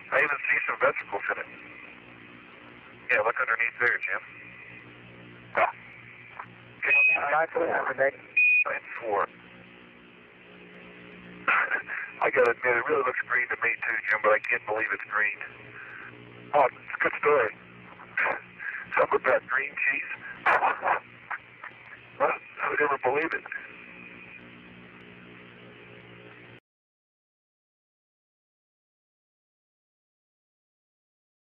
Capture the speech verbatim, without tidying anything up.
I even see some vegetables in it. Yeah, look underneath there, Jim. Oh. Okay. Nine four. I gotta admit, it really looks green to me too, Jim, but I can't believe it's green. Oh, it's a good story. Something about green cheese. Well, I would never believe it.